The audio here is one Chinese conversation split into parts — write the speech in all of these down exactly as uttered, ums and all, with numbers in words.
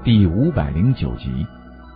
第五百零九集。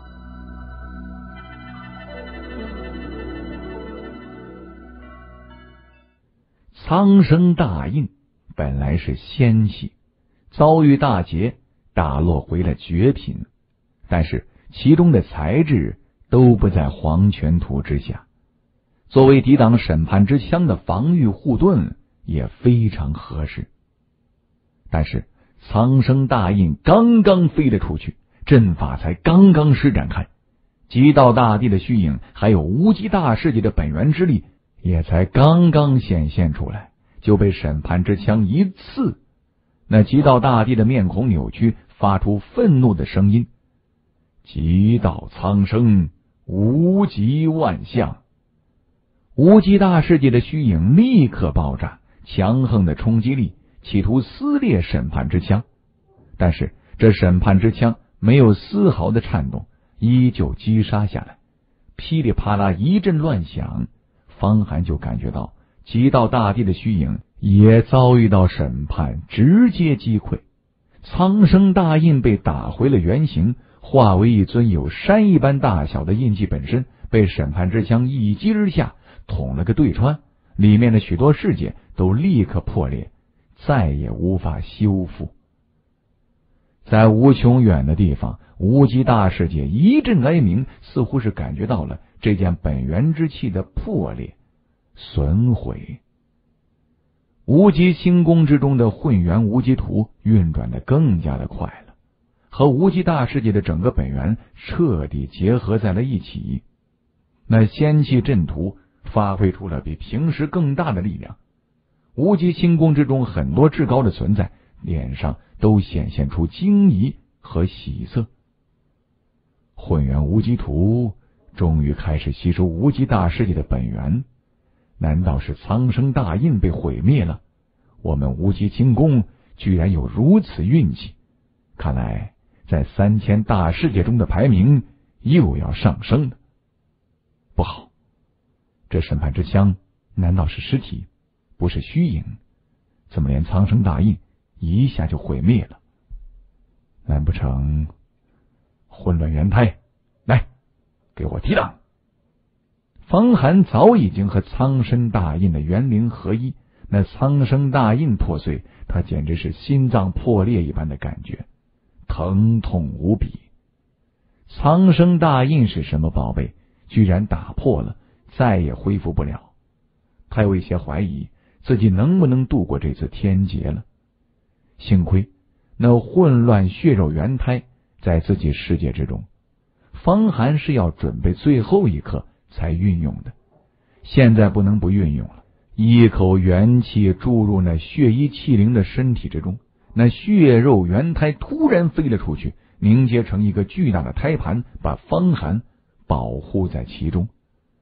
苍生大印本来是仙气，遭遇大劫，打落回了绝品，但是其中的材质都不在黄泉图之下，作为抵挡审判之枪的防御护盾也非常合适。但是苍生大印刚刚飞了出去，阵法才刚刚施展开，极道大帝的虚影还有无极大世界的本源之力也才刚刚显现出来，就被审判之枪一刺。那极道大帝的面孔扭曲，发出愤怒的声音：极道苍生，无极万象。无极大世界的虚影立刻爆炸，强横的冲击力企图撕裂审判之枪，但是这审判之枪没有丝毫的颤动，依旧击杀下来。噼里啪啦一阵乱响，方寒就感觉到极道大帝的虚影也遭遇到审判，直接击溃。苍生大印被打回了原形，化为一尊有山一般大小的印记，本身被审判之枪一击之下捅了个对穿，里面的许多世界都立刻破裂，再也无法修复。在无穷远的地方，无极大世界一阵哀鸣，似乎是感觉到了这件本源之气的破裂损毁。无极星宫之中的混元无极图运转得更加的快了，和无极大世界的整个本源彻底结合在了一起。那仙气阵图发挥出了比平时更大的力量，无极星宫之中很多至高的存在脸上都显现出惊疑和喜色。混元无极图终于开始吸收无极大世界的本源，难道是苍生大印被毁灭了？我们无极星宫居然有如此运气，看来在三千大世界中的排名又要上升了。不好，这审判之枪难道是尸体，不是虚影？怎么连苍生大印一下就毁灭了？难不成混乱元胎？来，给我抵挡！方寒早已经和苍生大印的元灵合一，那苍生大印破碎，他简直是心脏破裂一般的感觉，疼痛无比。苍生大印是什么宝贝？居然打破了，再也恢复不了。他有一些怀疑自己能不能度过这次天劫了。幸亏那混乱血肉元胎在自己世界之中，方寒是要准备最后一刻才运用的，现在不能不运用了。一口元气注入那血衣气灵的身体之中，那血肉元胎突然飞了出去，凝结成一个巨大的胎盘，把方寒保护在其中。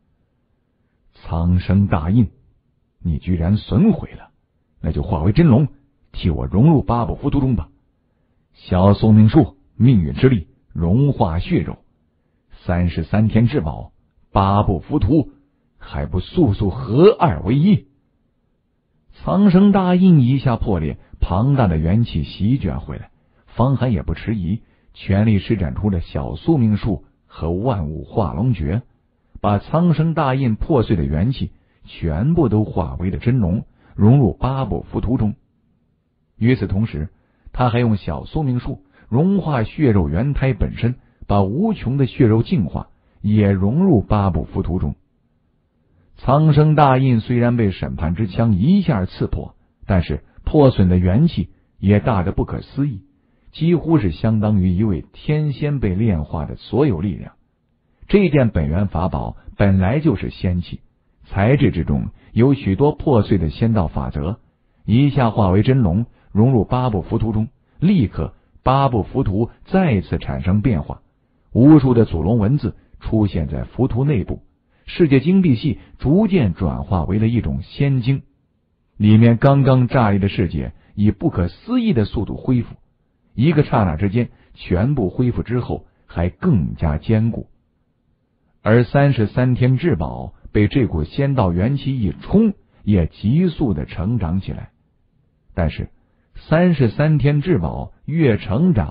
苍生大印，你居然损毁了，那就化为真龙，替我融入八部浮屠中吧。小宿命术，命运之力，融化血肉，三十三天至宝，八部浮屠，还不速速合二为一？苍生大印一下破裂，庞大的元气席卷回来，方寒也不迟疑，全力施展出了小宿命术和万物化龙诀，把苍生大印破碎的元气全部都化为了真龙，融入八部浮屠中。与此同时，他还用小宿命术融化血肉元胎本身，把无穷的血肉净化，也融入八部浮屠中。苍生大印虽然被审判之枪一下刺破，但是破损的元气也大得不可思议，几乎是相当于一位天仙被炼化的所有力量。这件本源法宝本来就是仙气，材质之中有许多破碎的仙道法则，一下化为真龙，融入八部浮屠中，立刻八部浮屠再次产生变化，无数的祖龙文字出现在浮屠内部，世界经币系逐渐转化为了一种仙经，里面刚刚炸裂的世界以不可思议的速度恢复，一个刹那之间全部恢复之后还更加坚固。而三十三天至宝被这股仙道元气一冲，也急速的成长起来。但是三十三天至宝越成长，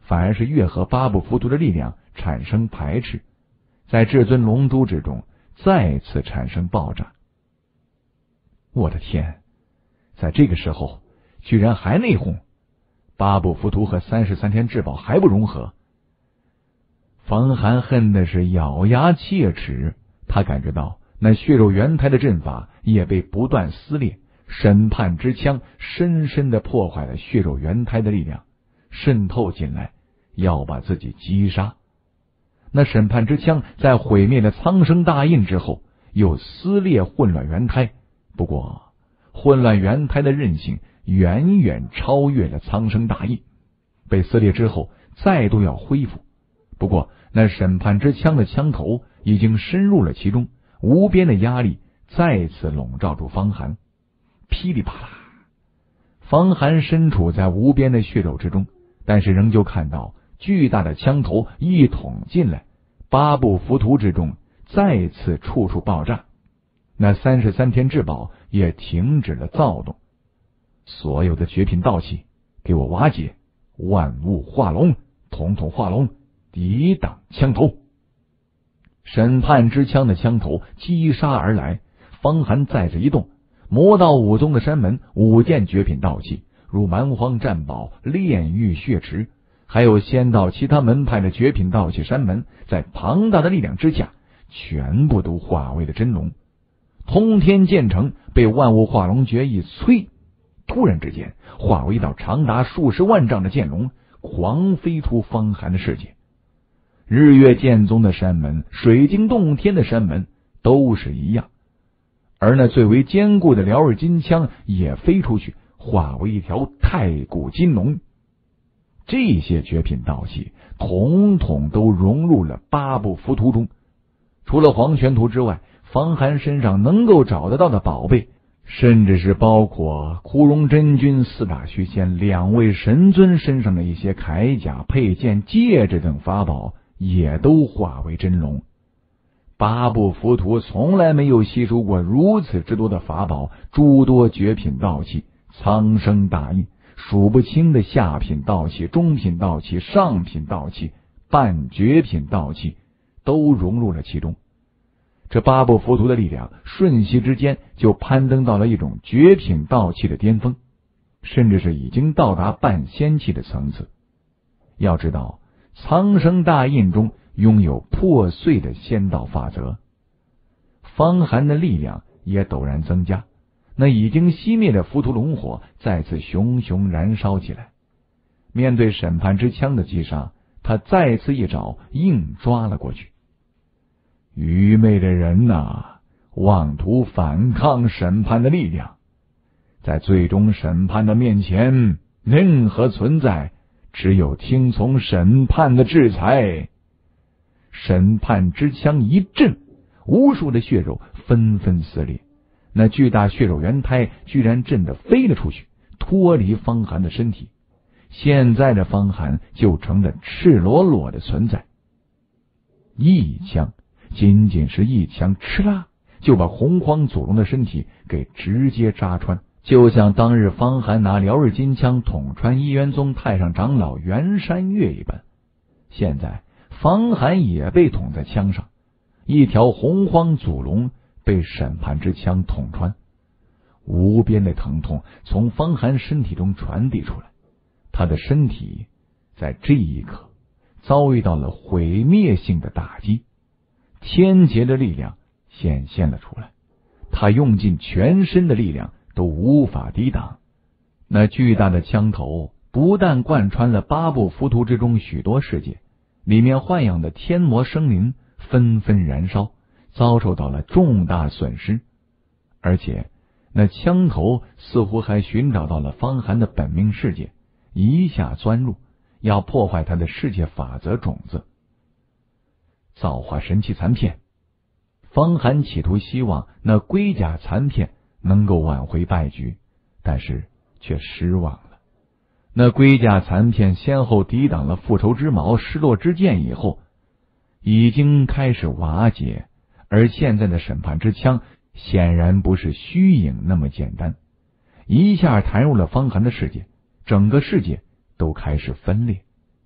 反而是越和八部浮屠的力量产生排斥，在至尊龙珠之中再次产生爆炸。我的天，在这个时候居然还内讧，八部浮屠和三十三天至宝还不融合。方寒恨的是咬牙切齿，他感觉到那血肉元胎的阵法也被不断撕裂，审判之枪深深的破坏了血肉元胎的力量，渗透进来，要把自己击杀。那审判之枪在毁灭了苍生大印之后，又撕裂混乱元胎。不过，混乱元胎的韧性远远超越了苍生大印，被撕裂之后再度要恢复。不过，那审判之枪的枪头已经深入了其中，无边的压力再次笼罩住方寒。噼里啪啦，方寒身处在无边的血肉之中，但是仍旧看到巨大的枪头一捅进来，八部浮屠之中再次处处爆炸。那三十三天至宝也停止了躁动。所有的绝品道器给我瓦解，万物化龙，统统化龙，抵挡枪头。审判之枪的枪头击杀而来，方寒再次一动，魔道武宗的山门五件绝品道器，如蛮荒战宝、炼狱血池，还有仙道其他门派的绝品道器山门，在庞大的力量之下，全部都化为了真龙。通天剑城被万物化龙诀一催，突然之间化为一道长达数十万丈的剑龙，狂飞出方寒的世界。日月剑宗的山门、水晶洞天的山门都是一样，而那最为坚固的辽日金枪也飞出去，化为一条太古金龙。这些绝品道器统统都融入了八部浮屠中。除了黄泉图之外，方寒身上能够找得到的宝贝，甚至是包括枯荣真君、四大虚仙两位神尊身上的一些铠甲、佩剑、戒指等法宝，也都化为真龙。八部浮屠从来没有吸收过如此之多的法宝，诸多绝品道器，苍生大印，数不清的下品道器、中品道器、上品道器、半绝品道器都融入了其中。这八部浮屠的力量瞬息之间就攀登到了一种绝品道器的巅峰，甚至是已经到达半仙器的层次。要知道，苍生大印中拥有破碎的仙道法则，方寒的力量也陡然增加，那已经熄灭的浮屠龙火再次熊熊燃烧起来。面对审判之枪的击杀，他再次一爪硬抓了过去。愚昧的人呐、啊，妄图反抗审判的力量，在最终审判的面前，任何存在只有听从审判的制裁。审判之枪一震，无数的血肉纷纷撕裂，那巨大血肉元胎居然震得飞了出去，脱离方寒的身体。现在的方寒就成了赤裸裸的存在。一枪，仅仅是一枪，哧啦就把洪荒祖龙的身体给直接扎穿，就像当日方寒拿辽日金枪捅穿一元宗太上长老袁山月一般。现在方寒也被捅在枪上，一条洪荒祖龙被审判之枪捅穿，无边的疼痛从方寒身体中传递出来，他的身体在这一刻遭遇到了毁灭性的打击。天劫的力量显现了出来，他用尽全身的力量都无法抵挡。那巨大的枪头不但贯穿了八部浮屠之中许多世界，里面豢养的天魔生灵纷纷燃烧，遭受到了重大损失。而且那枪头似乎还寻找到了方寒的本命世界，一下钻入，要破坏他的世界法则种子。造化神器残片，方寒企图希望那龟甲残片能够挽回败局，但是却失望了。那龟甲残片先后抵挡了复仇之矛、失落之剑以后，已经开始瓦解，而现在的审判之枪显然不是虚影那么简单，一下弹入了方寒的世界，整个世界都开始分裂。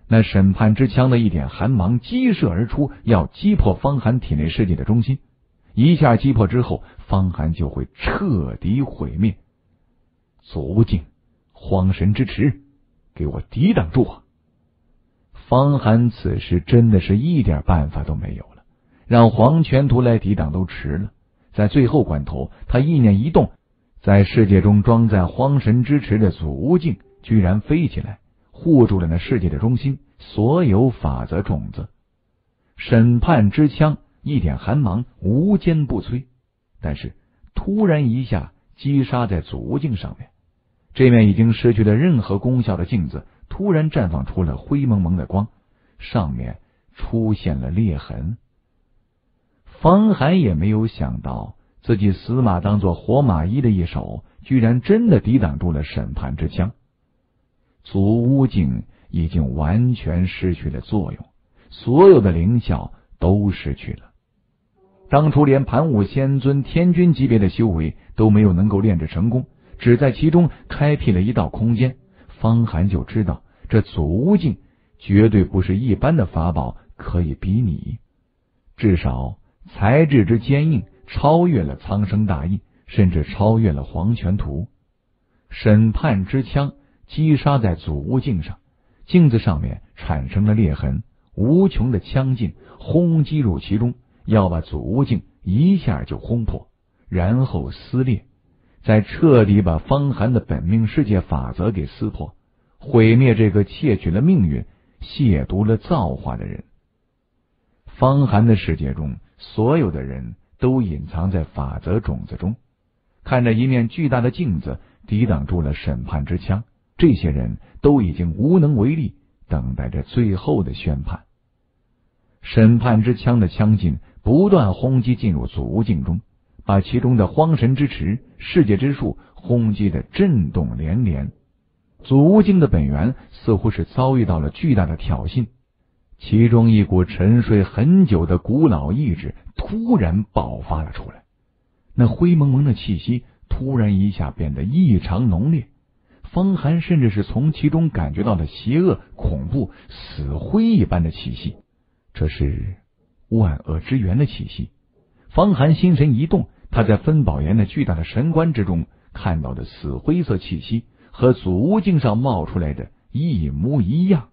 那审判之枪的一点寒芒激射而出，要击破方寒体内世界的中心。一下击破之后，方寒就会彻底毁灭。左无尽，荒神之池，给我抵挡住啊！方寒此时真的是一点办法都没有了，让黄泉图来抵挡都迟了。在最后关头，他意念一动，在世界中装载荒神之池的左无尽居然飞起来，护住了那世界的中心，所有法则种子。审判之枪一点寒芒，无坚不摧，但是突然一下击杀在左无尽上面。这面已经失去了任何功效的镜子突然绽放出了灰蒙蒙的光，上面出现了裂痕。方寒也没有想到，自己死马当做活马医的一手，居然真的抵挡住了审判之枪。左无尽已经完全失去了作用，所有的灵效都失去了。当初连盘武仙尊天君级别的修为都没有能够炼制成功，只在其中开辟了一道空间，方寒就知道这左无尽绝对不是一般的法宝可以比拟，至少材质之坚硬超越了苍生大印，甚至超越了黄泉图。审判之枪击杀在左无尽上，镜子上面产生了裂痕，无穷的枪劲轰击入其中，要把左无尽一下就轰破，然后撕裂，再彻底把方寒的本命世界法则给撕破，毁灭这个窃取了命运、亵渎了造化的人。方寒的世界中，所有的人都隐藏在法则种子中，看着一面巨大的镜子抵挡住了审判之枪，这些人都已经无能为力，等待着最后的宣判。审判之枪的枪劲不断轰击进入左无尽中，把其中的荒神之池、世界之树轰击得震动连连。左无尽的本源似乎是遭遇到了巨大的挑衅，其中一股沉睡很久的古老意志突然爆发了出来，那灰蒙蒙的气息突然一下变得异常浓烈，方寒甚至是从其中感觉到了邪恶、恐怖、死灰一般的气息，这是万恶之源的气息。方寒心神一动，他在分宝岩的巨大的神棺之中看到的死灰色气息和左无尽上冒出来的一模一样。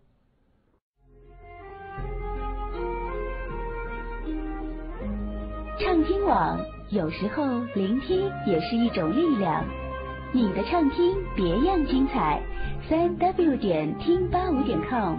畅听网，有时候聆听也是一种力量。你的畅听别样精彩，三 w 点听八五点 com。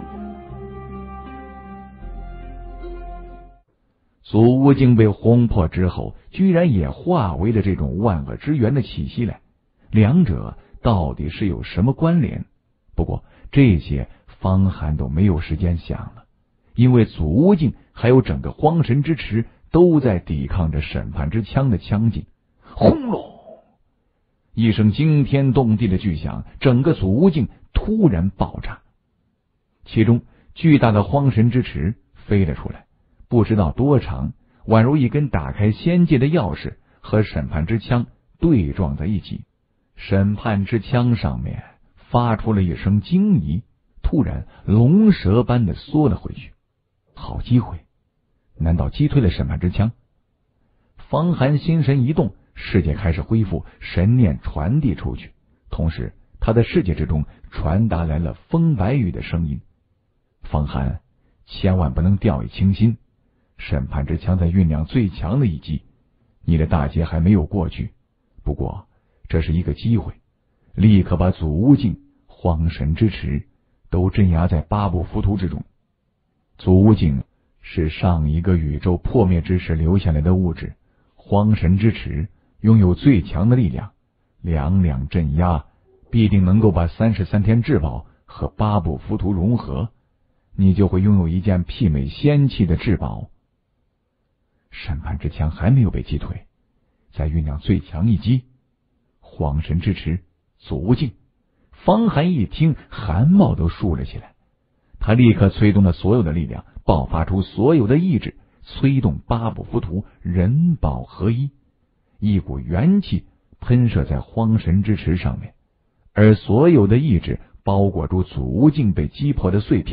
左无尽被轰破之后，居然也化为了这种万恶之源的气息来，两者到底是有什么关联？不过这些方寒都没有时间想了，因为左无尽还有整个荒神之池都在抵抗着审判之枪的枪劲。轰隆！一声惊天动地的巨响，整个左无尽突然爆炸，其中巨大的荒神之池飞了出来，不知道多长，宛如一根打开仙界的钥匙，和审判之枪对撞在一起。审判之枪上面发出了一声惊疑，突然龙蛇般的缩了回去。好机会，难道击退了审判之枪？方寒心神一动，世界开始恢复，神念传递出去，同时他的世界之中传达来了风白羽的声音：方寒，千万不能掉以轻心，审判之枪在酝酿最强的一击，你的大劫还没有过去，不过这是一个机会，立刻把左无尽、荒神之池都镇压在八部浮屠之中。左无尽是上一个宇宙破灭之时留下来的物质，荒神之池拥有最强的力量，两两镇压，必定能够把三十三天至宝和八部浮屠融合，你就会拥有一件媲美仙器的至宝。审判之枪还没有被击退，在酝酿最强一击。荒神之池，左无尽。方寒一听，汗毛都竖了起来，他立刻催动了所有的力量，爆发出所有的意志，催动八部浮屠，人宝合一，一股元气喷射在荒神之池上面，而所有的意志包裹住左无尽被击破的碎片，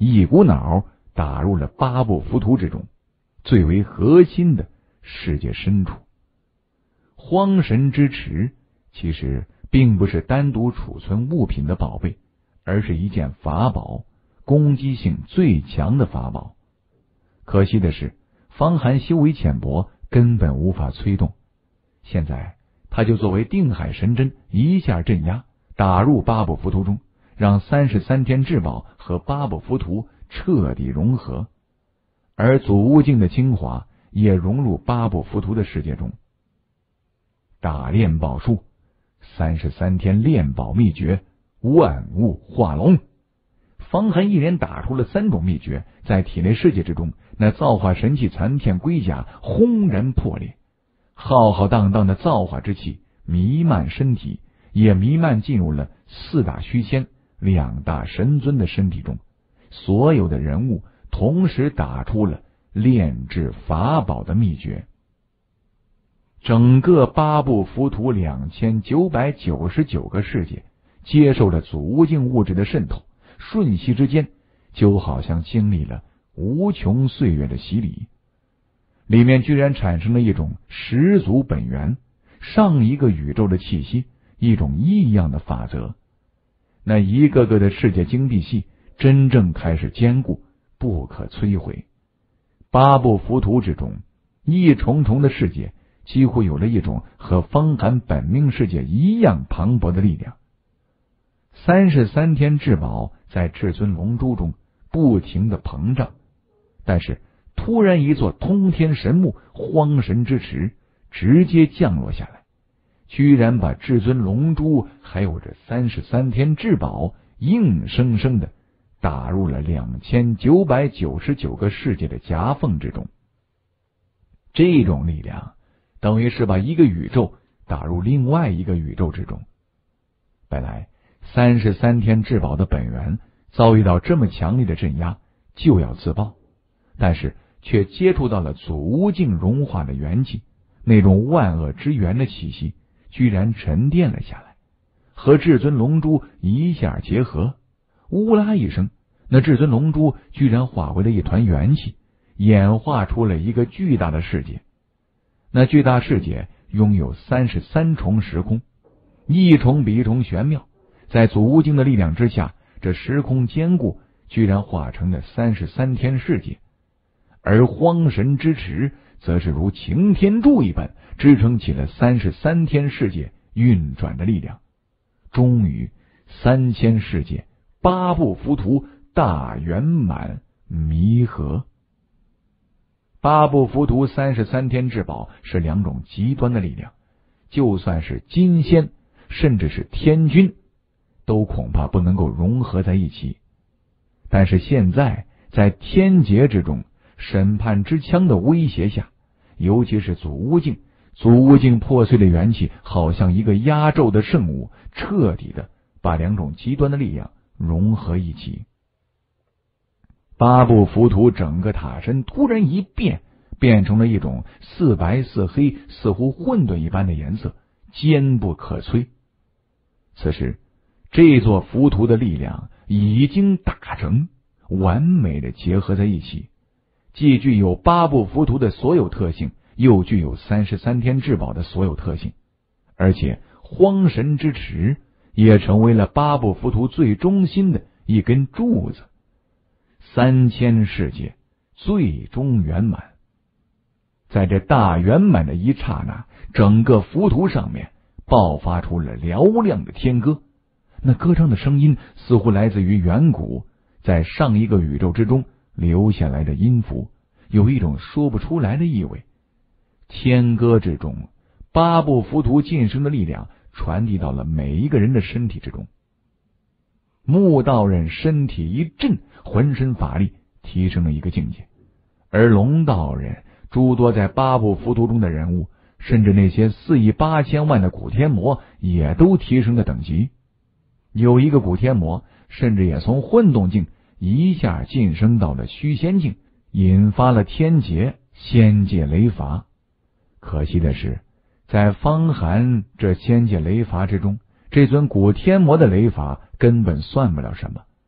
一股脑打入了八部浮屠之中，最为核心的世界深处。荒神之池其实并不是单独储存物品的宝贝，而是一件法宝，攻击性最强的法宝。可惜的是，方寒修为浅薄，根本无法催动。现在他就作为定海神针，一下镇压，打入八部浮屠中，让三十三天至宝和八部浮屠彻底融合，而祖屋境的精华也融入八部浮屠的世界中。大炼宝术，三十三天炼宝秘诀，万物化龙。方寒一连打出了三种秘诀，在体内世界之中，那造化神器残片龟甲轰然破裂，浩浩荡荡的造化之气弥漫身体，也弥漫进入了四大虚仙、两大神尊的身体中。所有的人物同时打出了炼制法宝的秘诀。整个八部浮屠两千九百九十九个世界接受了祖屋境物质的渗透，瞬息之间就好像经历了无穷岁月的洗礼，里面居然产生了一种始祖本源，上一个宇宙的气息，一种异样的法则。那一个个的世界晶碧系真正开始坚固，不可摧毁。八部浮屠之中，一重重的世界几乎有了一种和方寒本命世界一样磅礴的力量。三十三天至宝在至尊龙珠中不停的膨胀，但是突然一座通天神木荒神之池直接降落下来，居然把至尊龙珠还有这三十三天至宝硬生生的打入了两千九百九十九个世界的夹缝之中。这种力量等于是把一个宇宙打入另外一个宇宙之中。本来三十三天至宝的本源遭遇到这么强力的镇压，就要自爆，但是却接触到了祖屋境融化的元气，那种万恶之源的气息居然沉淀了下来，和至尊龙珠一下结合，乌拉一声，那至尊龙珠居然化为了一团元气，演化出了一个巨大的世界。那巨大世界拥有三十三重时空，一重比一重玄妙，在祖屋境的力量之下，这时空坚固，居然化成了三十三天世界。而荒神之池则是如擎天柱一般，支撑起了三十三天世界运转的力量。终于三千世界八部浮屠大圆满弥合。八部浮屠三十三天至宝是两种极端的力量，就算是金仙甚至是天君都恐怕不能够融合在一起。但是现在在天劫之中，审判之枪的威胁下，尤其是祖屋境，祖屋境破碎的元气好像一个压轴的圣物，彻底的把两种极端的力量融合一起。八部浮屠整个塔身突然一变，变成了一种似白似黑，似乎混沌一般的颜色，坚不可摧。此时这座浮屠的力量已经大成，完美的结合在一起，既具有八部浮屠的所有特性，又具有三十三天至宝的所有特性，而且荒神之池也成为了八部浮屠最中心的一根柱子。三千世界最终圆满。在这大圆满的一刹那，整个浮屠上面爆发出了嘹亮的天歌，那歌唱的声音似乎来自于远古在上一个宇宙之中留下来的音符，有一种说不出来的意味。天歌之中，八部浮屠晋升的力量传递到了每一个人的身体之中。木道人身体一震，浑身法力提升了一个境界，而龙道人、诸多在八部浮屠中的人物，甚至那些四亿八千万的古天魔也都提升了等级。有一个古天魔甚至也从混动境一下晋升到了虚仙境，引发了天劫，仙界雷罚。可惜的是，在方寒这仙界雷罚之中，这尊古天魔的雷罚根本算不了什么。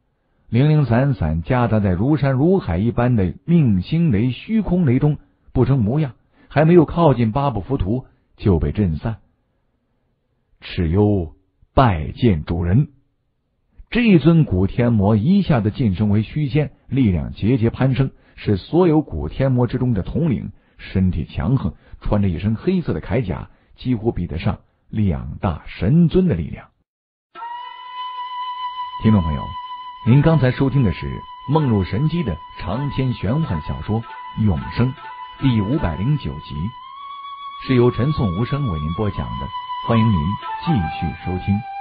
零零散散夹杂在如山如海一般的命星雷、虚空雷中不成模样，还没有靠近八部浮屠就被震散。蚩尤拜见主人。这尊古天魔一下子晋升为虚仙，力量节节攀升，是所有古天魔之中的统领，身体强横，穿着一身黑色的铠甲，几乎比得上两大神尊的力量。听众朋友，您刚才收听的是梦入神机的长篇玄幻小说《永生》第五百零九集，是由陈颂无声为您播讲的，欢迎您继续收听。